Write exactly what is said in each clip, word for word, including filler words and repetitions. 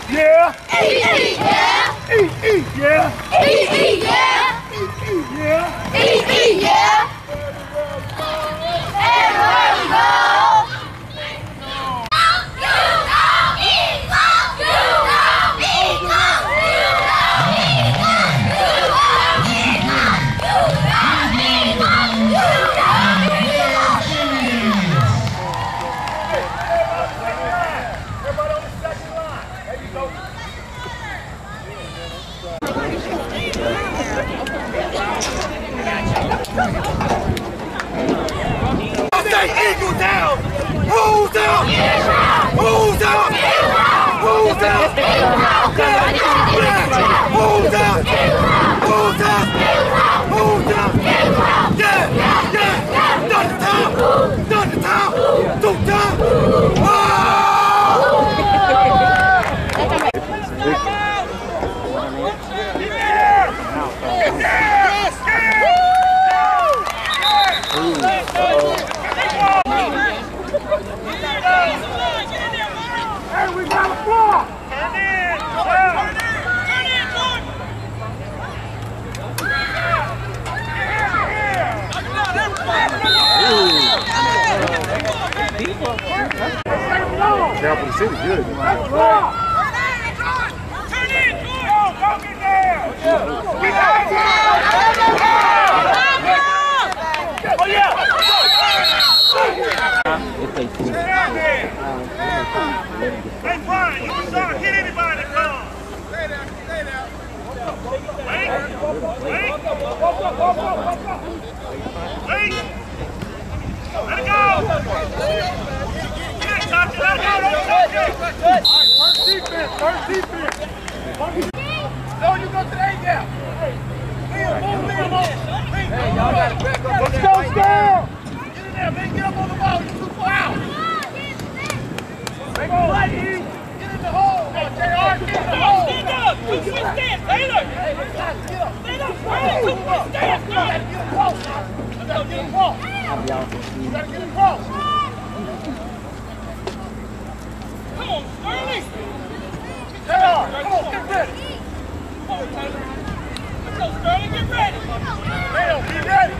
Yeah. Eat, eat, yeah. Eat, eat, yeah. Eat, eat, yeah. Eat, eat, yeah. Eat, eat, yeah. Everywhere we go. Eagle down! Who's down? Who's down? Who's down? Who's down? Who's down? Who's down? Yeah! Yeah! Done the town! Done the town! Do down! Oh! Hey, we got a floor! Turn in! Turn in! Turn in, Jordan! Capital City, good. Turn in, Jordan! Turn in, Jordan! Go, go get there! We got it! Oh, yeah! Hey, Brian, you can start. Hit anybody that comes. Stay there. Stay there. Wait. Wait. Wait. Let it go. Get it, Tati. Let it go. Don't touch it. First defense. First defense. No, you go to the A-gap. Liam, move Liam on. Hey, y'all got it back up. Let's go, Scout. Get in there, man. Get up on the ball. You're too far out. Make a play, E. Get in the hole. Hey, J R, get in the hole. Stand up. Two switch stance, Taylor. Hey, get up. Stand up. Two switch stance, go. You gotta get across. You gotta get across. You gotta get across. Come on, Sterling. J R, come on, get ready. Come on, Taylor. Let's go, Sterling, get ready. Taylor, be ready.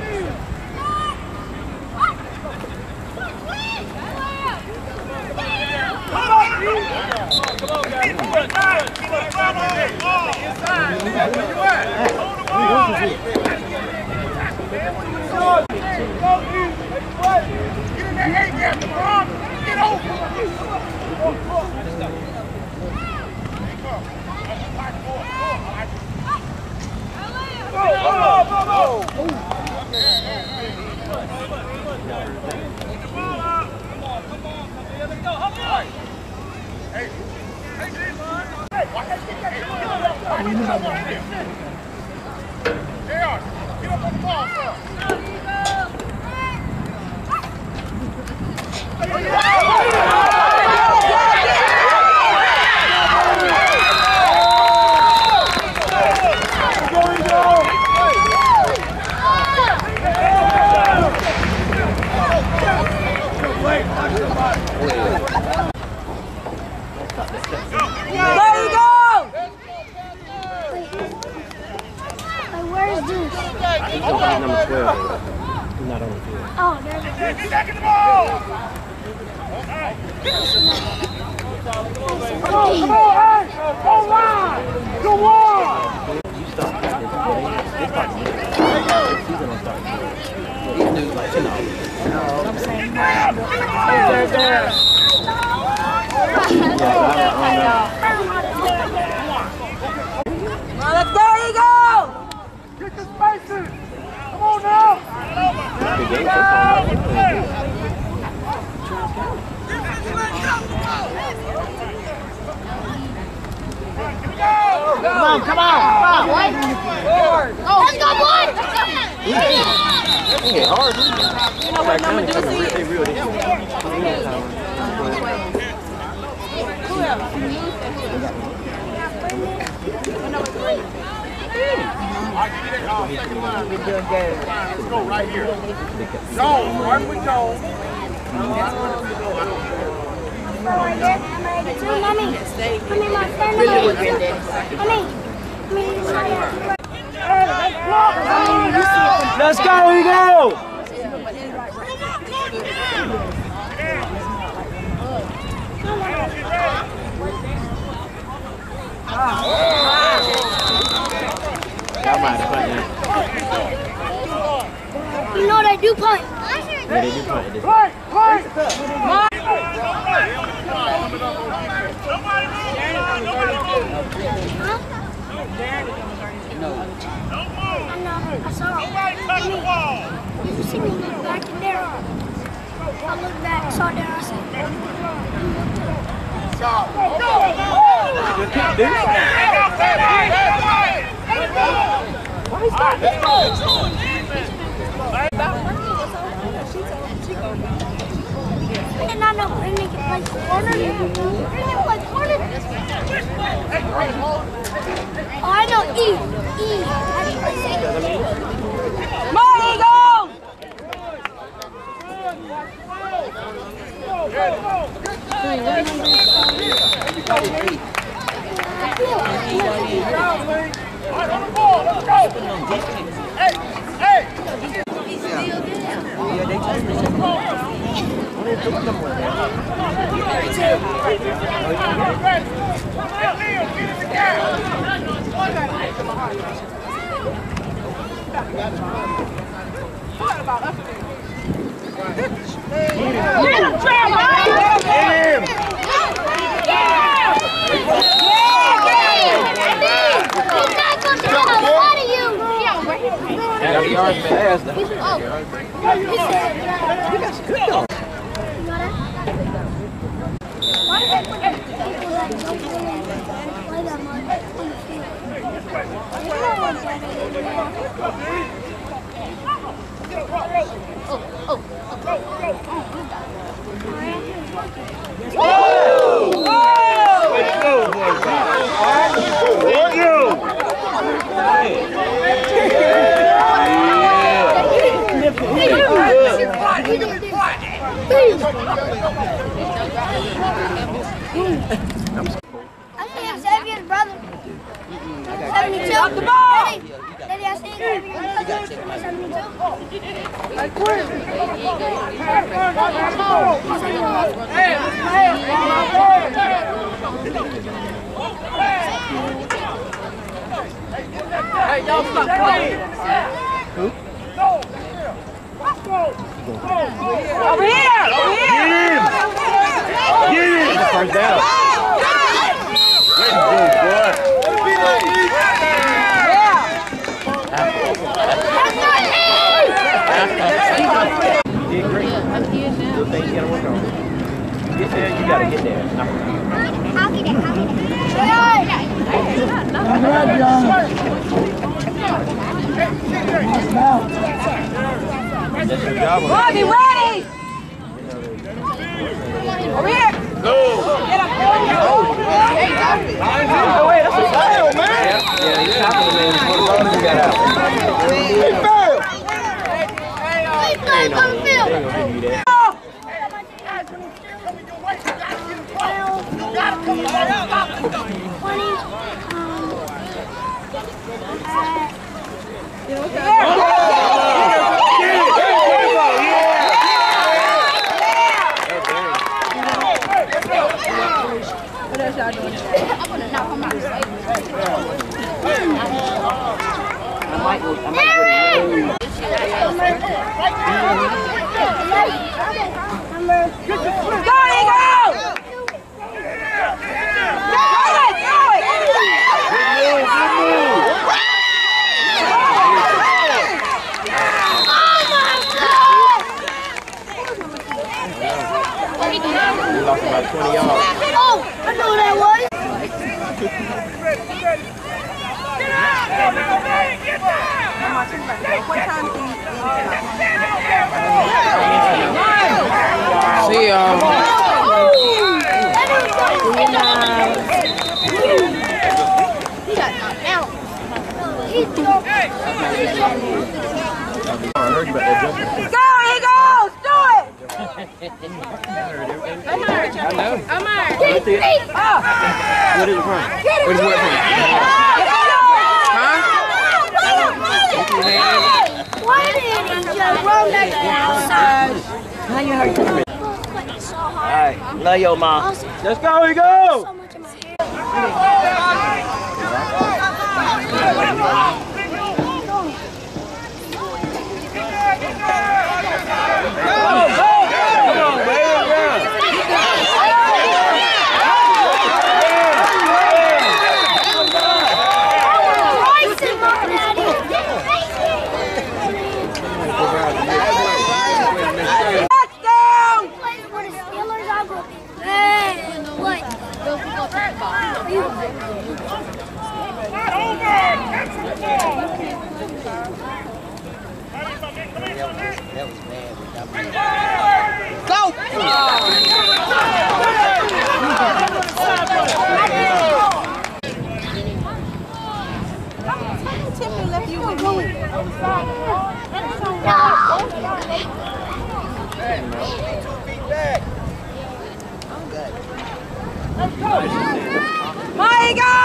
Come on, come on, guys. Keep it inside. Keep it inside. Inside. Where you at? Hold the ball. Get in that A-gap, LeBron. Get over. Go, go, go, go. Hey, hey, hey, watch that stick that shit. J R, get up on the ball, sir. There you go! Like, where's Deuce? He's on number twelve. He's not on the field. Oh, there's a Get back in the ball! Come on, come on, hey! Go line! Go on! You start practice before they they start to get it. This season don't start until these dudes like, you know. I'm saying, Get down! Get the ball! let's go, Eagle! Get the spaces! Come on now! The game so far. Come on, come on, come on, boy! Forward! Let's go, boy! They get hard, dude. You know what number do see? They real, they Who else? Let's go right here. Jones, right with Jones. Mommy, I need my third. really would win this. I mean, I mean, Let's go, Eagle! Y'all might have punt now. you know they do punt. Yeah, they do punt this. Play, play. Huh? I know. I saw it. You see me back in there. I looked back, saw there, I said, Good kick, dude. I did not know Brandon could play corner. Brandon play corner. Oh, I know E. E. I didn't play safety. Come on, Eagles! Hey, hey! Yeah, they told me so. Only took them one there. Yeah, yards fast. Oh. Why did they put people that don't play that much on the field? Oh, oh, I think Xavier's brother. seventy-two. Up the ball! Daddy, I see Xavier's brother. seventy-two. Hey, y'all stop playing. Who? Over here! Over here! Get him! First down. Good boy. Did great. Good thing you gotta work on. Get there, you gotta get there. I'll get it, I'll get it. That's your job. Boy, be ready! Over here! Go! Get up! Oh, wait, that's a foul, man! Yeah, yeah, he's chopping the man. What the ball you got out? He failed! Please, guys, on the field. They ain't gonna give you that. twenty. What else y'all doing? I'm gonna knock him out. I might go. I might go. Go, Eagles! Go it! Go it! We lost about twenty yards. Oh, I know what that was. See y'all. He got knocked out. I heard you about that jumper. Go, Eagles! Do it! I know. Amar! Let's see it. Oh! What is it from? What is what from? Huh? Why didn't you just run back outside? How you hurt your wrist? So hard. Alright, love your mom. Let's go, we go! So much in my hair. Tiffany left you with me. Mighty go!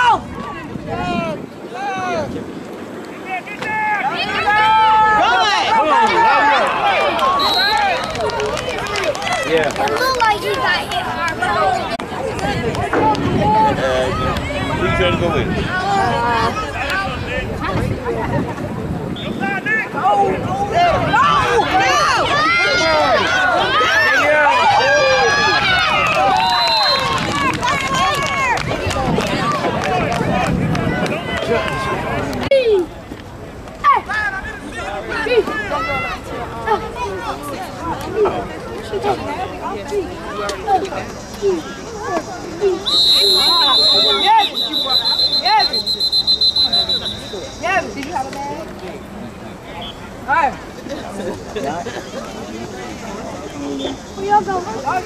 Yeah. It looked like he got hit hard. Who you trying to go with? Yeah, did you have a bag? Alright. Where y'all going?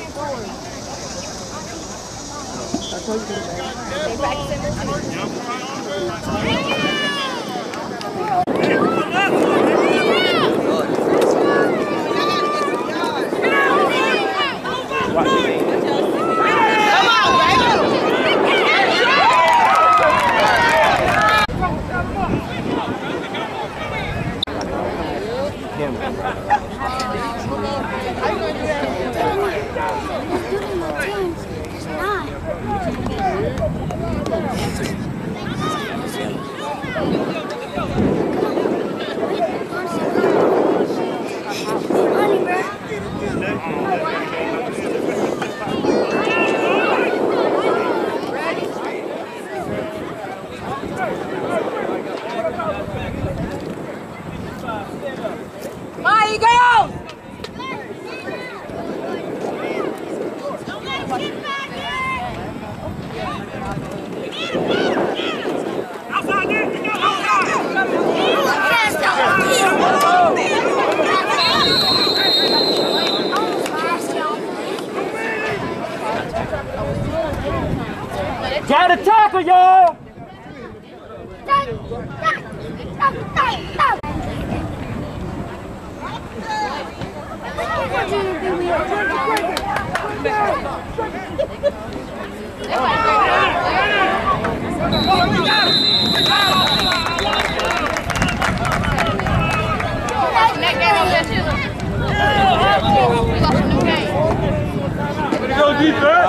Mighty go! Gotta tackle, y'all! Go deeper!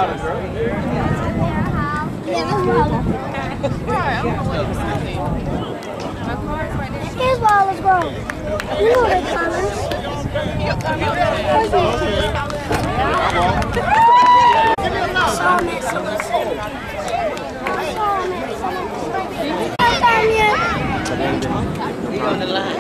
Here's Wallace Grove. You know the comments. I saw him at Silver City. I saw him at Silver City. He on the line.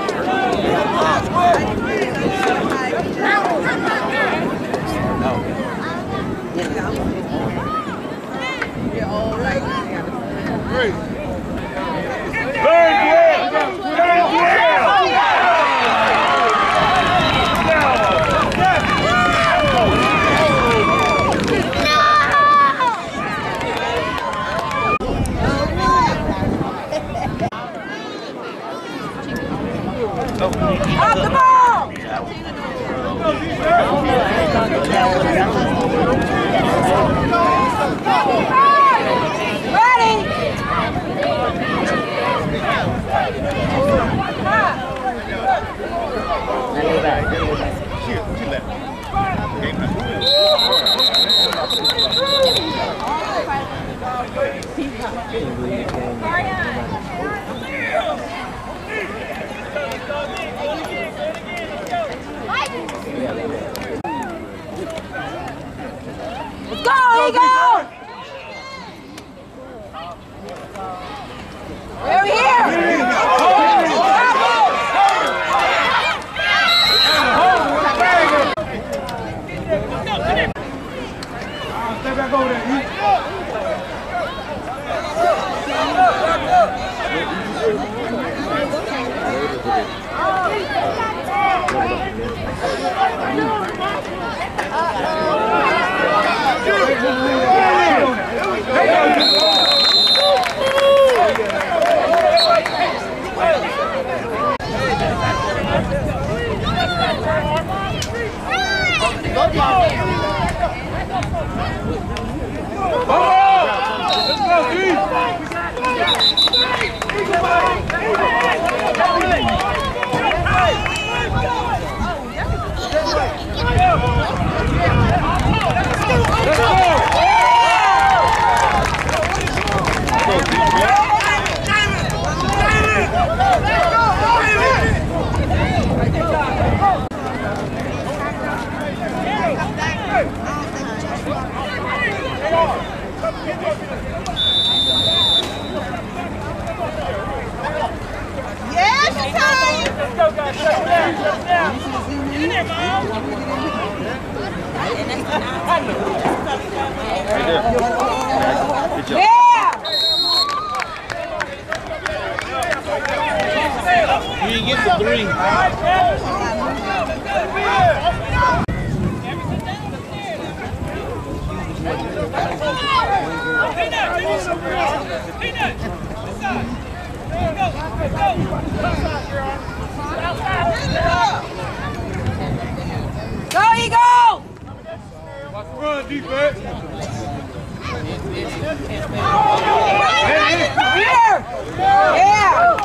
You're all right. Great. Very good. Very good. Off the ball! Hey! Let's go, Eagle! We're here! Step back over there. You get the three. Go, Eagle! Watch the run, defense. Here! Yeah!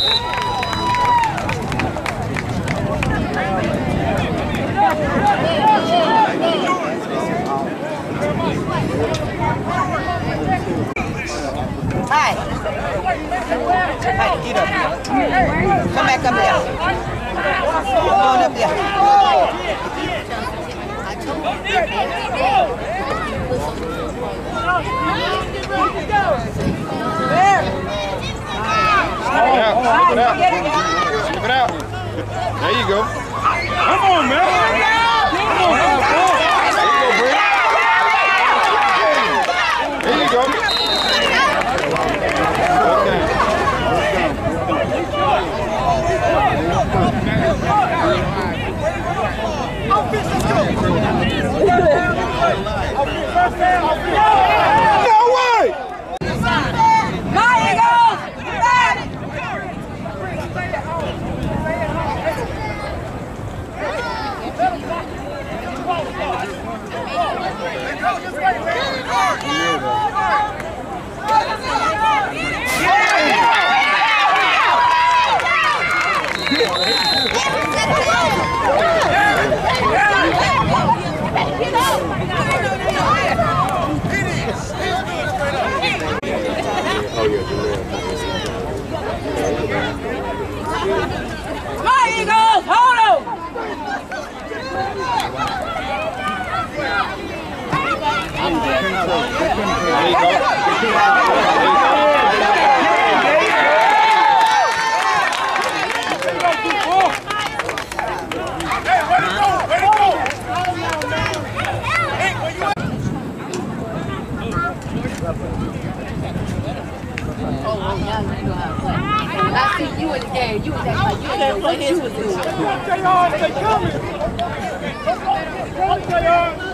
Hi. Hi, get up. Come back up there. Come on up there. Where? Slip it out. Slip it out. There you go. Come on, man. Come on, There you go. no way! Go, Eagles! Back! Come on, Eagles! Hold him! I see you in the game. You was acting like you didn't know what his was doing. Stay on, stay coming. Stay on.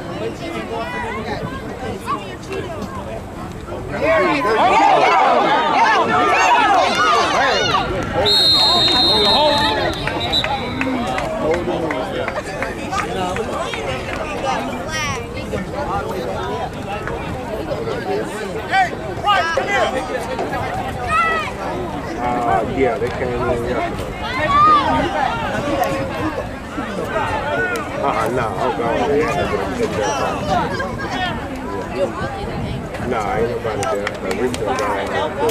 Hey, Price, come here. Uh, yeah, they came in yesterday. Uh-uh, no, I'll go. They had to go and take their time. Nah, ain't nobody there. Like, we just got out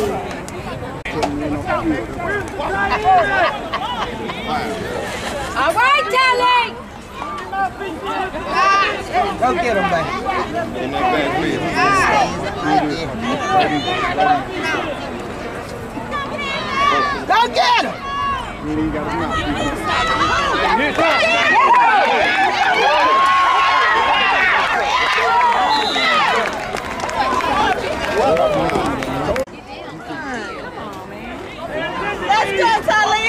All right, Telly! Go get him, baby. in that back, please. Go get him! Let's go, Tully!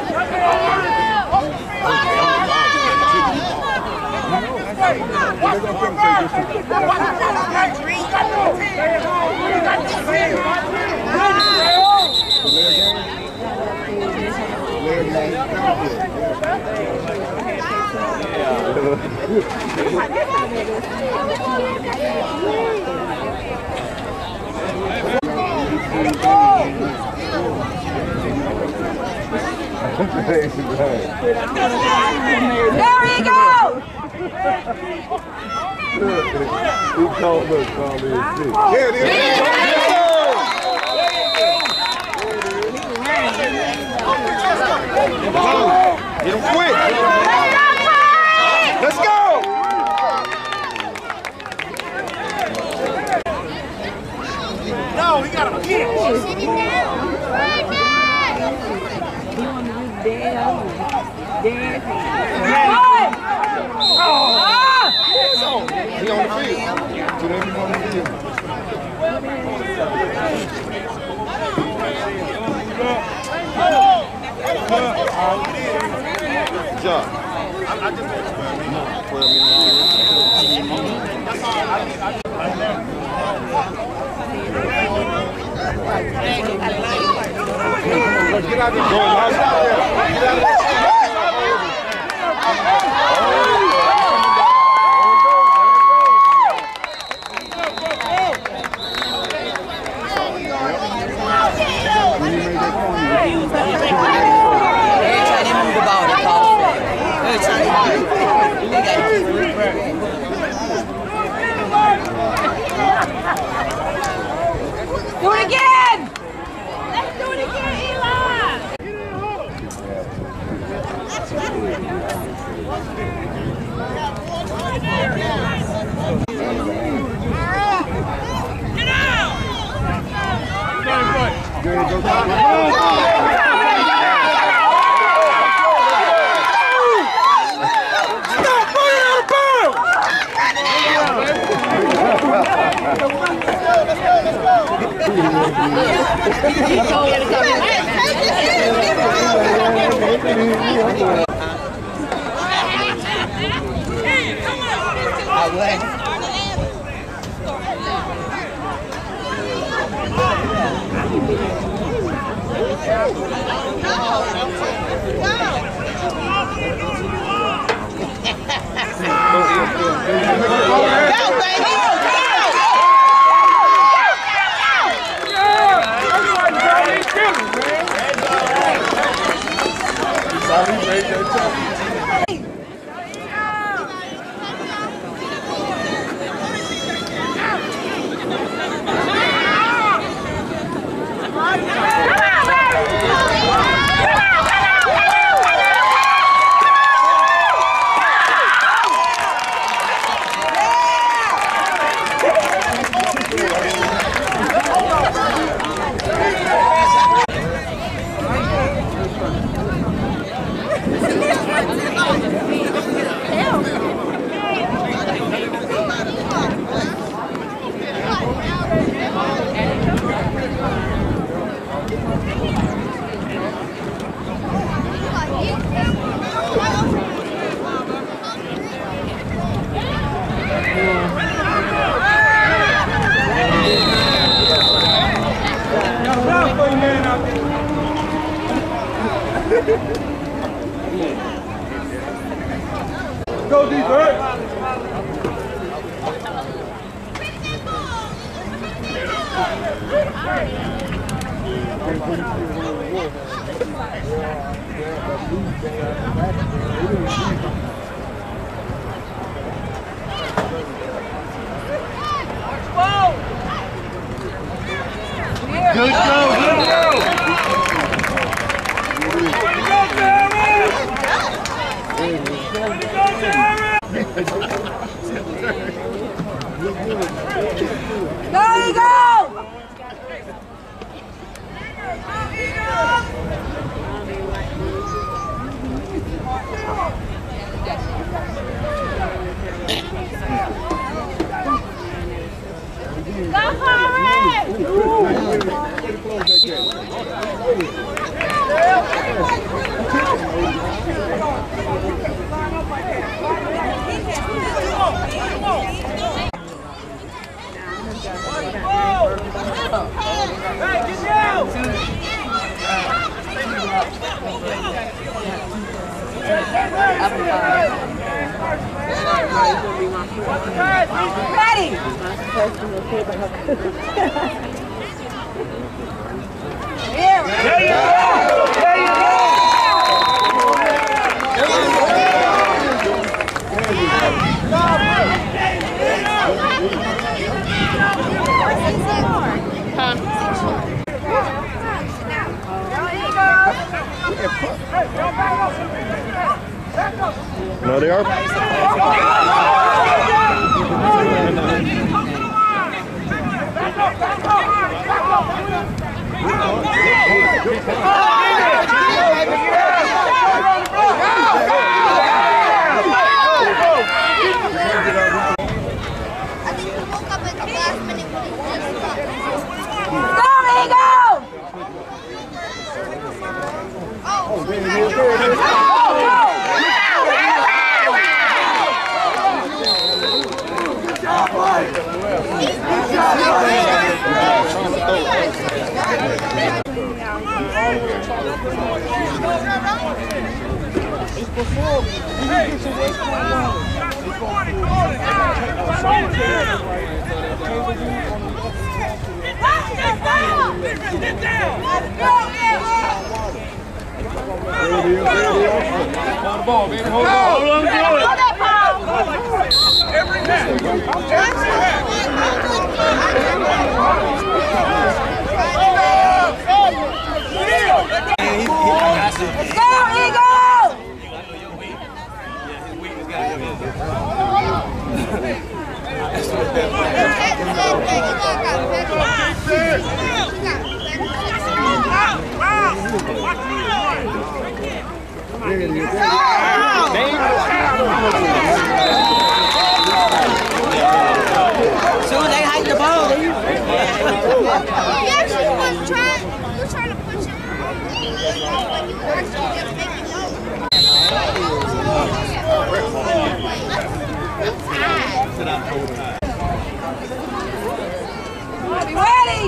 There he goes! He called us, called me a shit. Yeah, it is. Get him quick. Let's go. No, he got him again. He on the field. To everyone on the field. Good job. I just want to twelve minutes. Get out there. Go out there. Get out there. Do it again! Let's do it again, Eli! Get out! Go, D-Bird. Good go, good go. There you go! Go for it! Hey, get down! Ready! Here. There you go! There you go! No, they are. Soon they hike the ball. He actually was trying, he was trying to push him, but he was actually just making over. Be ready!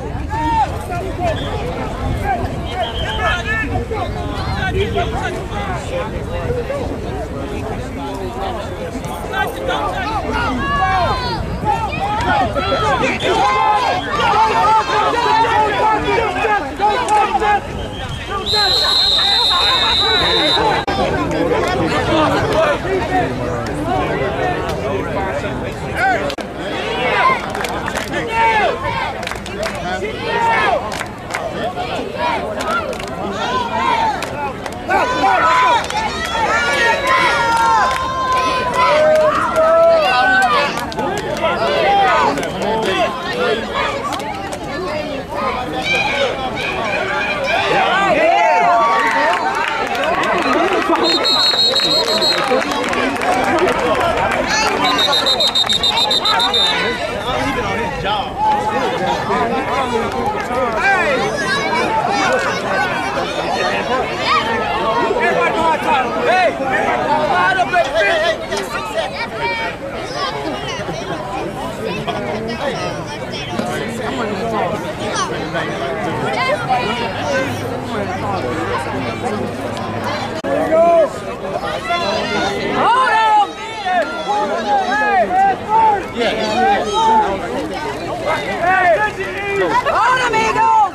¡Ahora, amigos!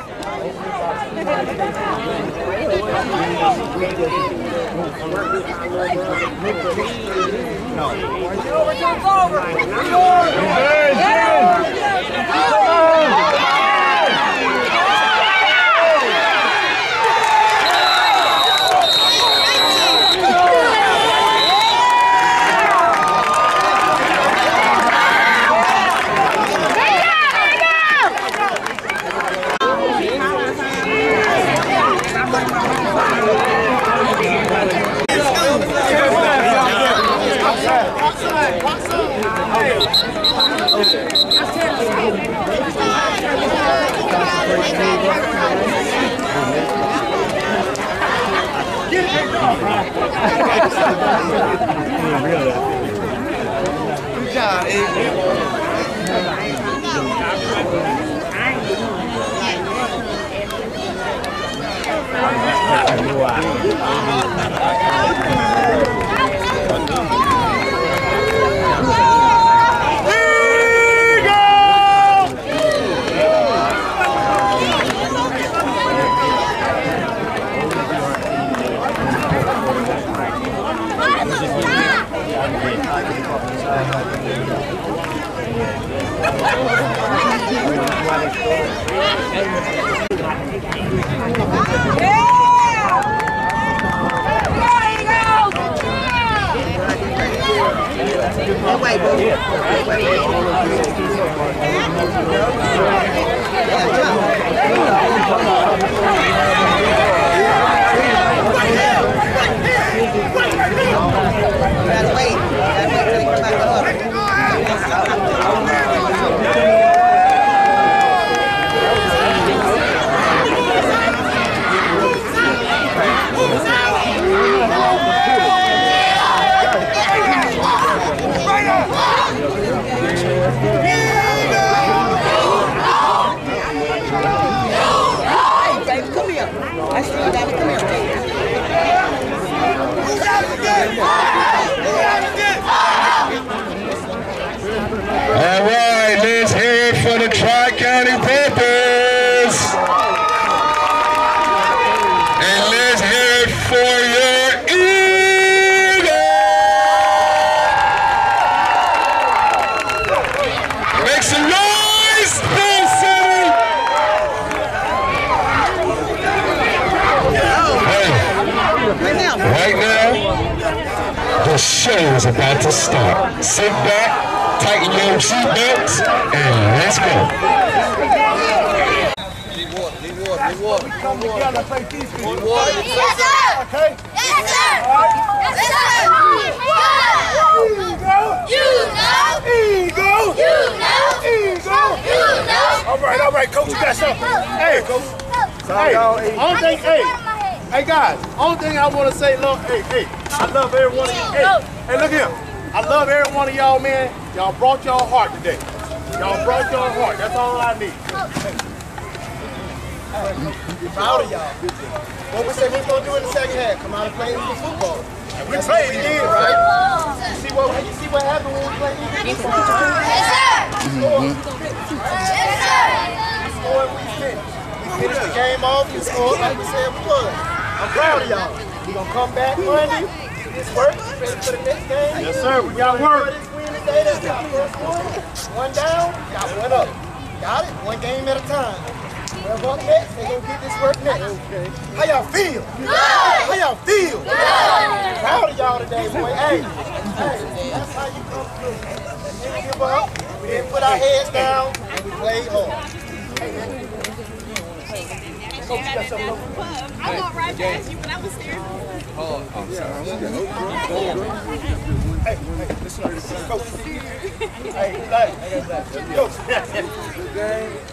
No. Good job, Ed. That way, boo. That way. Gotta wait. Gotta wait till they come back up. I see you, Daddy. Come here. All right, let's hear it for the Tri-County Panthers. And let's hear it for your Eagles. Make some noise, Bull City. Hey, right now, the show is about to start. Sit back, tighten your seatbelts, and let's go. Need water, need water, need water. Come together, play defense. Need water. Yes, sir. Okay? Yes, sir. Yes, sir. You know. Eagle. You know. Eagle. You know. All right, all right, coach, you got something. Hey, coach. Hey, only thing, hey, hey guys, only thing I want to say, look, hey, hey, I love every one of you. Hey, hey, look here. I love every one of y'all, man. Y'all brought y'all heart today. Y'all brought y'all heart. That's all I need. Proud of y'all. What we say we're gonna do in the second half? Come out and play some football. And we played it in, right? You see what you see what happened when we played? Yes, sir. Yes, sir. We scored, we finished. We finished the game off. We scored like we said we would. I'm proud of y'all. We gonna come back Monday. This work. Ready for the next game? Yes, sir. We got work. This win today. That's our first one. One down. Got one up. Got it. One game at a time. Whoever up next, they gonna get this work next. Okay. How y'all feel? Good. How y'all feel? Good. Proud of y'all today, boy. Hey, hey, that's how you come through. We didn't give up. We didn't put our heads down, and we played hard. I walked right past you when I was there. Oh, I'm sorry. Hey, hey, listen to this. Coach. Hey, Black. Hey, Black. Coach.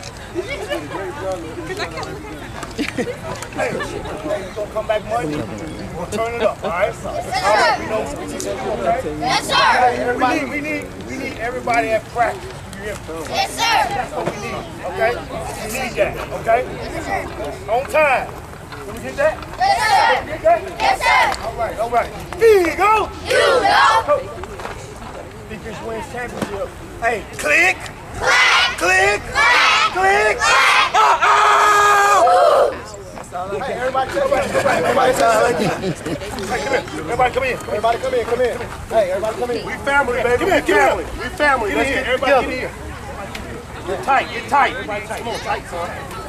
Hey, hey, you gonna come back Monday? We're gonna turn it up, all right? All right, we know we need okay? Yes, sir. Hey, everybody, we need, we need everybody at practice. Yes, sir. That's what we need, okay? We need that, okay? On time. Can we get that? Yes, sir. Can we get that? Yes, sir. All right, all right. Here you go. You know. Defense wins championship. Hey, click. Clack. Click. Clack. Click. Clack. Oh, oh. Hey, everybody, everybody, everybody, everybody, hey, come in. Everybody come in. Everybody come in, come in. Hey, everybody come in. We family, baby. We family. We family. Let's get everybody get in. Get tight, get tight. Everybody come on, tight, son.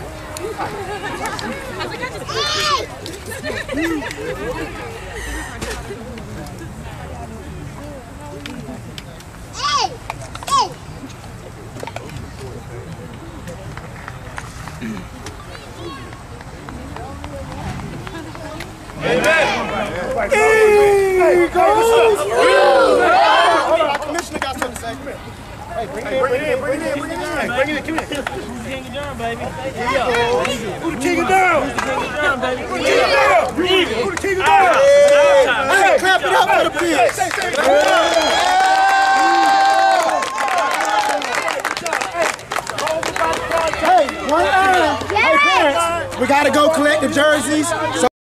Hey. Hey. Amen. Hey, go. Hold on, our commissioner got something to say. Come here. Hey, bring it in, bring it in, bring it in, bring it in. Bring it in, give it in. Who's the king of Durham, baby? Who the king of Durham? Who's the king of Durham, baby? Who the king of Durham? Who the king of Durham? Hey, clap it up for the Pigs. Hey, one item. Hey, parents, we got to go collect the jerseys. So